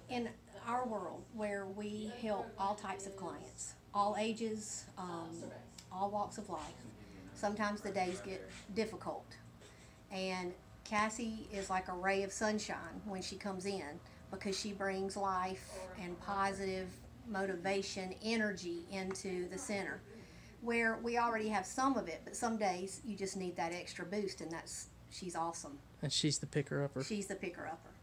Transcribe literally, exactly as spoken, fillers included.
in our world where we help all types of clients, all ages, um, all walks of life, sometimes the days get difficult. And Cassie is like a ray of sunshine when she comes in because she brings life and positive motivation, energy into the center where we already have some of it, but some days you just need that extra boost, and that's she's awesome. And she's the picker upper. She's the picker upper.